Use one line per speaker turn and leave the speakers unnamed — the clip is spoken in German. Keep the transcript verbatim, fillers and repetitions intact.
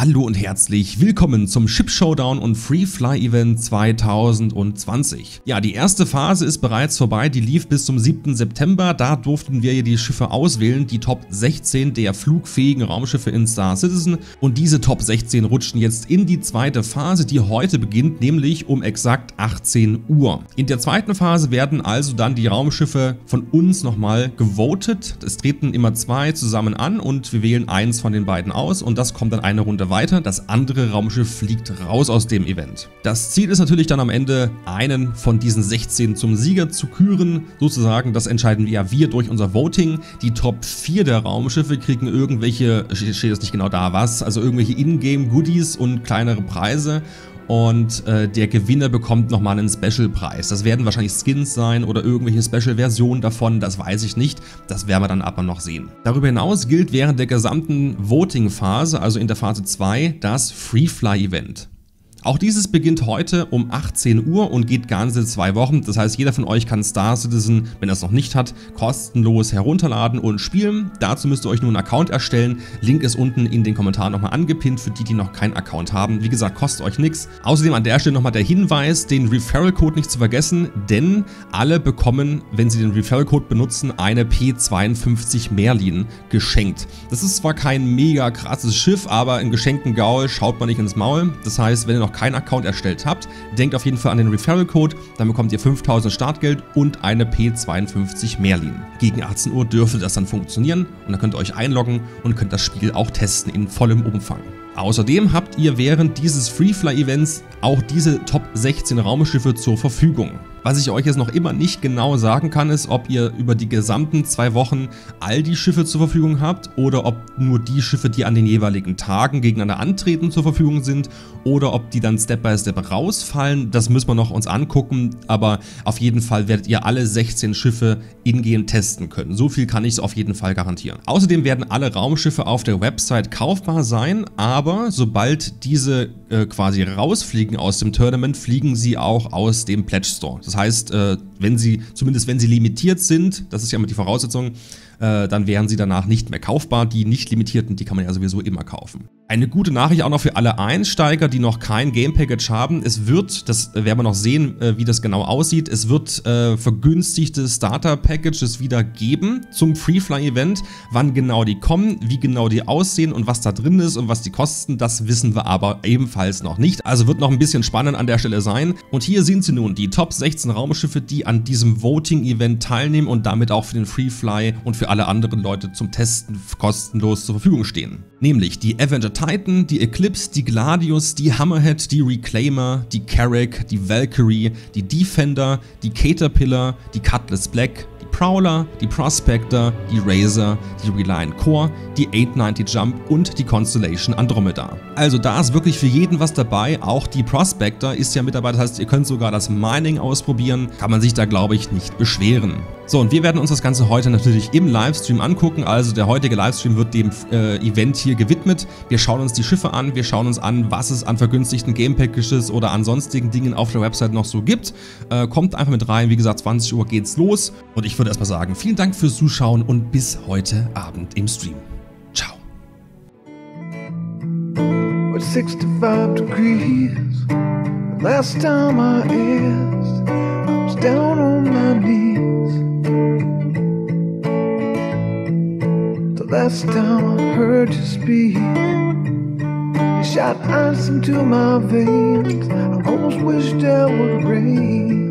Hallo und herzlich willkommen zum Ship Showdown und Free Fly Event zweitausendzwanzig. Ja, die erste Phase ist bereits vorbei, die lief bis zum siebten September. Da durften wir die Schiffe auswählen, die Top sechzehn der flugfähigen Raumschiffe in Star Citizen. Und diese Top sechzehn rutschen jetzt in die zweite Phase, die heute beginnt, nämlich um exakt achtzehn Uhr. In der zweiten Phase werden also dann die Raumschiffe von uns nochmal gewotet. Es treten immer zwei zusammen an und wir wählen eins von den beiden aus und das kommt dann eine Runde weiter. Das andere Raumschiff fliegt raus aus dem Event. Das Ziel ist natürlich dann am Ende, einen von diesen sechzehn zum Sieger zu küren. Sozusagen, das entscheiden ja wir durch unser Voting. Die Top vier der Raumschiffe kriegen irgendwelche, steht jetzt nicht genau da was, also irgendwelche Ingame-Goodies und kleinere Preise. Und äh, der Gewinner bekommt nochmal einen Special-Preis. Das werden wahrscheinlich Skins sein oder irgendwelche Special-Versionen davon, das weiß ich nicht. Das werden wir dann aber noch sehen. Darüber hinaus gilt während der gesamten Voting-Phase, also in der Phase zwei, das Free-Fly-Event. Auch dieses beginnt heute um achtzehn Uhr und geht ganze zwei Wochen. Das heißt, jeder von euch kann Star Citizen, wenn er es noch nicht hat, kostenlos herunterladen und spielen. Dazu müsst ihr euch nur einen Account erstellen. Link ist unten in den Kommentaren nochmal angepinnt für die, die noch keinen Account haben. Wie gesagt, kostet euch nichts. Außerdem an der Stelle nochmal der Hinweis, den Referral-Code nicht zu vergessen, denn alle bekommen, wenn sie den Referral-Code benutzen, eine P zweiundfünfzig Merlin geschenkt. Das ist zwar kein mega krasses Schiff, aber einen geschenkten Gaul schaut man nicht ins Maul. Das heißt, wenn ihr noch keinen Account erstellt habt, denkt auf jeden Fall an den Referral-Code, dann bekommt ihr fünftausend Startgeld und eine P zweiundfünfzig Merlin. Gegen achtzehn Uhr dürfte das dann funktionieren und dann könnt ihr euch einloggen und könnt das Spiel auch testen in vollem Umfang. Außerdem habt ihr während dieses Free-Fly-Events auch diese Top sechzehn Raumschiffe zur Verfügung. Was ich euch jetzt noch immer nicht genau sagen kann, ist, ob ihr über die gesamten zwei Wochen all die Schiffe zur Verfügung habt oder ob nur die Schiffe, die an den jeweiligen Tagen gegeneinander antreten, zur Verfügung sind oder ob die dann Step by Step rausfallen. Das müssen wir noch uns angucken, aber auf jeden Fall werdet ihr alle sechzehn Schiffe in-game testen können. So viel kann ich auf jeden Fall garantieren. Außerdem werden alle Raumschiffe auf der Website kaufbar sein, aber sobald diese äh, quasi rausfliegen aus dem Tournament, fliegen sie auch aus dem Pledge Store. Das heißt, wenn sie, zumindest wenn sie limitiert sind, das ist ja immer die Voraussetzung, dann wären sie danach nicht mehr kaufbar. Die nicht limitierten, die kann man ja sowieso immer kaufen. Eine gute Nachricht auch noch für alle Einsteiger, die noch kein Game Package haben. Es wird, das werden wir noch sehen, wie das genau aussieht, es wird äh, vergünstigte Starter Packages wieder geben zum Free Fly Event. Wann genau die kommen, wie genau die aussehen und was da drin ist und was die kosten, das wissen wir aber ebenfalls noch nicht. Also wird noch ein bisschen spannend an der Stelle sein. Und hier sind sie nun, die Top sechzehn Raumschiffe, die an diesem Voting Event teilnehmen und damit auch für den Free Fly und für alle anderen Leute zum Testen kostenlos zur Verfügung stehen. Nämlich die Avenger Titan, die Eclipse, die Gladius, die Hammerhead, die Reclaimer, die Carrack, die Valkyrie, die Defender, die Caterpillar, die Cutlass Black, die Prowler, die Prospector, die Razor, die Reliant Core, die achthundertneunzig Jump und die Constellation Andromeda. Also da ist wirklich für jeden was dabei, auch die Prospector ist ja mit dabei, das heißt, ihr könnt sogar das Mining ausprobieren, kann man sich da glaube ich nicht beschweren. So, und wir werden uns das Ganze heute natürlich im Livestream angucken, also der heutige Livestream wird dem äh, Event hier gewidmet. Wir schauen uns die Schiffe an, wir schauen uns an, was es an vergünstigten Game Packages oder an sonstigen Dingen auf der Website noch so gibt. Äh, kommt einfach mit rein, wie gesagt, zwanzig Uhr geht's los und ich würde erstmal sagen, vielen Dank fürs Zuschauen und bis heute Abend im Stream. Ciao. sixty-five degrees. Last time I asked, I was down on my knees. The last time I heard you speak, you shot ice into my veins. I almost wished I would rain.